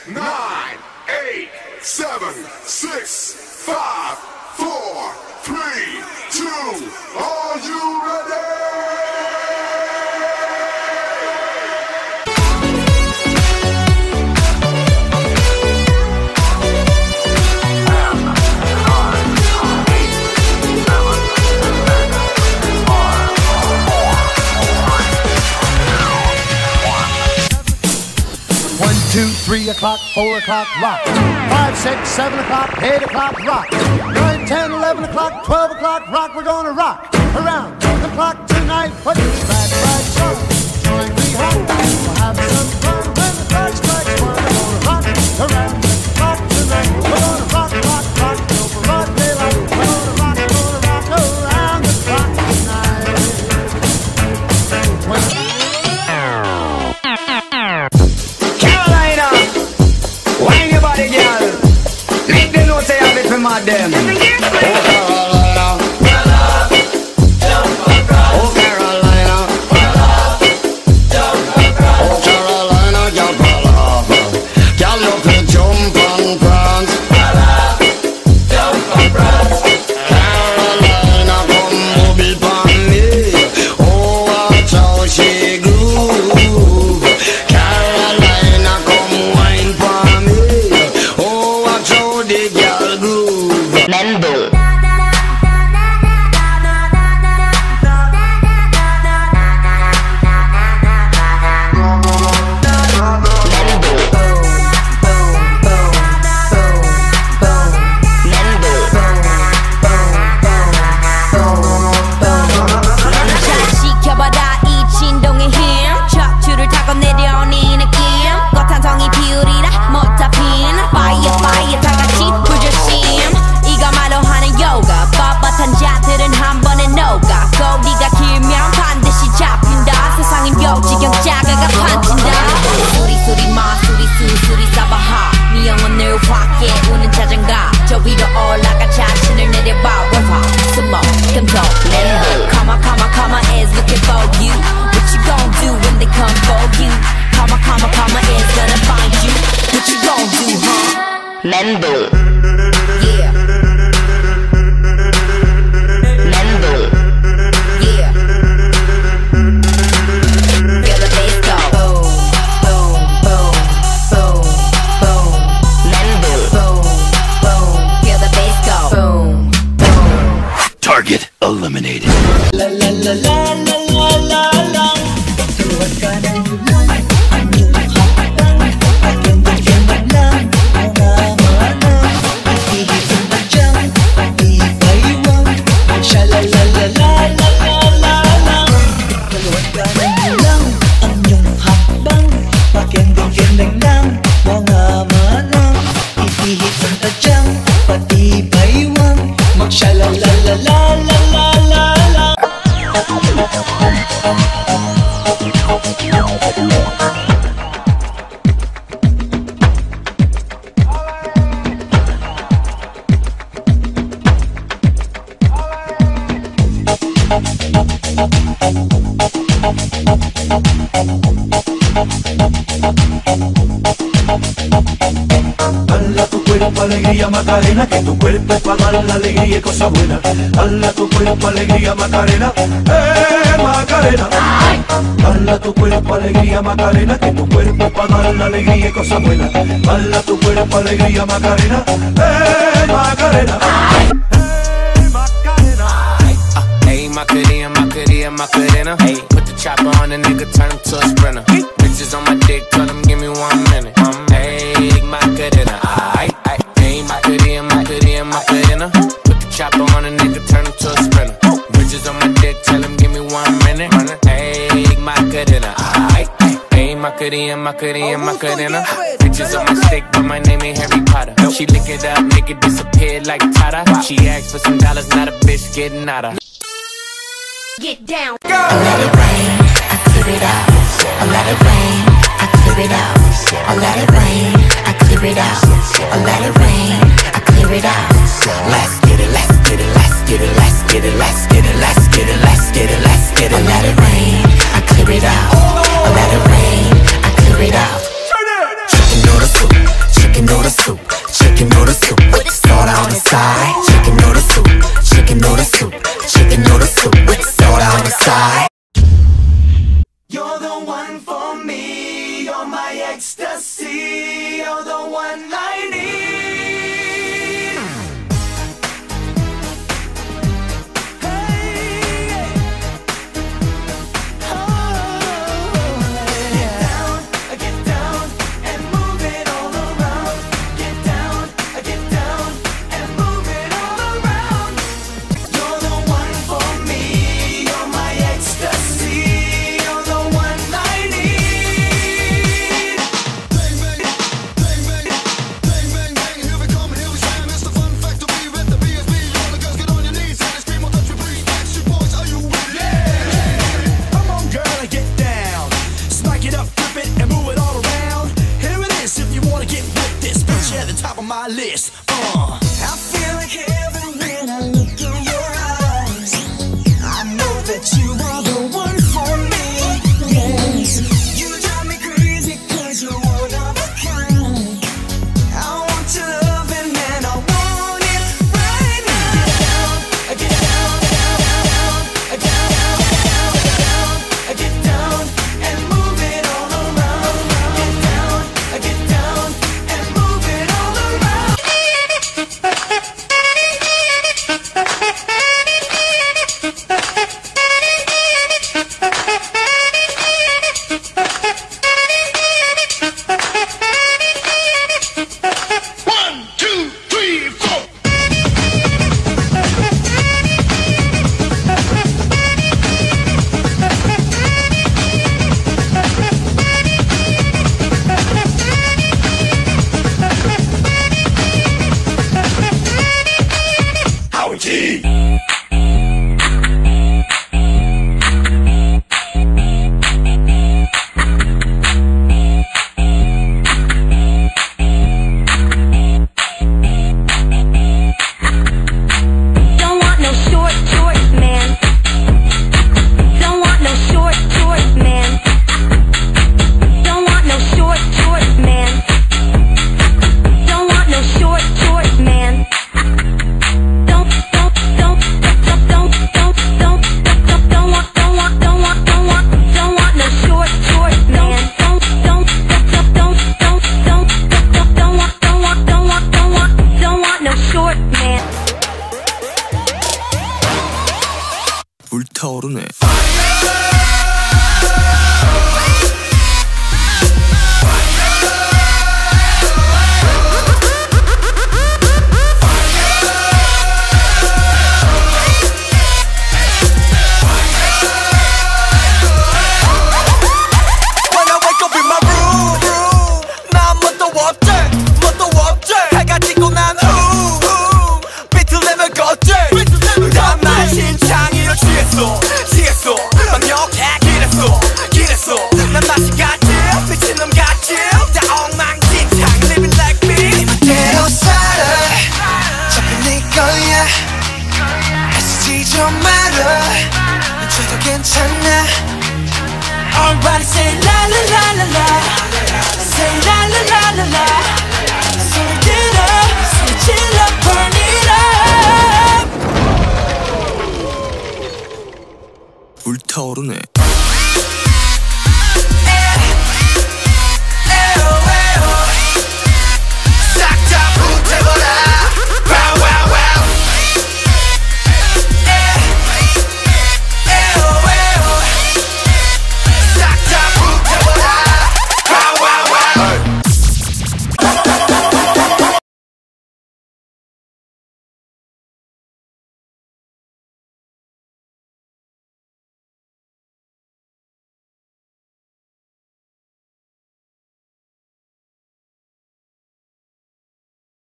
9, 8, 7, 6, 5, 4, 3, 2. Are you ready? 2, 3 o'clock, 4 o'clock, rock. 5, 6, 7 o'clock, 8 o'clock, rock. 9, 10, 11 o'clock, 12 o'clock, rock. We're gonna rock around the clock tonight. Put your glad rags on, join me home. We'll have some fun when the clock strikes 1. We're gonna rock around the clock tonight. We're gonna rock, rock, rock till broad daylight. We're gonna rock around the clock tonight. Wine your body, girl. Make them know say have it for mad them. Oh, Carolina. Oh, Carolina. Oh, Carolina, girl, girl, you can jump and prance. Carolina, come booby pon me. Oh, watch how she groove. Carolina, come wine pon me. Oh, watch how the girl groove. Mendo. Mendo. Yeah. Mendo. Yeah. Feel the bass go. Boom, boom, boom, boom, boom. Mendo. Boom, boom. Feel the bass go. Boom, boom. Target eliminated. La la la la la la la la. Tuwag ka ng ulan, ang iyong hakbang. Pagkanda-ganda lang, mga manang. Ihihitin pa dyan, pag-ibaywang. Sha la la la la la la la la. Tuwag ka ng ulan, ang iyong hakbang. Pagkanda-ganda lang, mga manang. Ihihitin pa dyan, pag-ibaywang. Sha la la la la la la la la. Dala tu cuerpo alegría Macarena, que tu cuerpo es para dar la alegría y cosas buenas. Dala tu cuerpo alegría Macarena, Macarena. Dala tu cuerpo alegría Macarena, que tu cuerpo es para dar la alegría y cosas buenas. Dala tu cuerpo alegría Macarena, Macarena. Hey, Macarena, Macarena, Macarena. Hey, put the chopper on the nigga, turn him to a sprinter. Bitches on my dick, tell him give me 1 minute. Hey, Macarena. Hey, Macarena, Macarena, Macarena. Put the chopper on the nigga, turn him to a sprinter. Bitches on my dick, tell him give me 1 minute. Hey, Macarena. Hey, Macarena, Macarena, Macarena. Bitches on my stick, but my name ain't Harry Potter. She lick it up, make it disappear like Tata. She asked for some dollars, not a bitch getting out of. Get down. I let it rain, I clear it out. I let it rain, I clear it out. I let it rain, I clear it out. I let it rain, I clear it out. Let's get it, let's get it, let's get it, let's get it, let's get it, let's get it, let's get it, let's get it. I let it rain, I clear it out. I let it rain, I clear it out. Chicken noodle soup. noodle soup, chicken noodle soup with soda on the side. Chicken noodle soup, chicken noodle soup, chicken noodle soup with soda on the side. You're the one for me, you're my ecstasy, you're the one I need. Top of my list.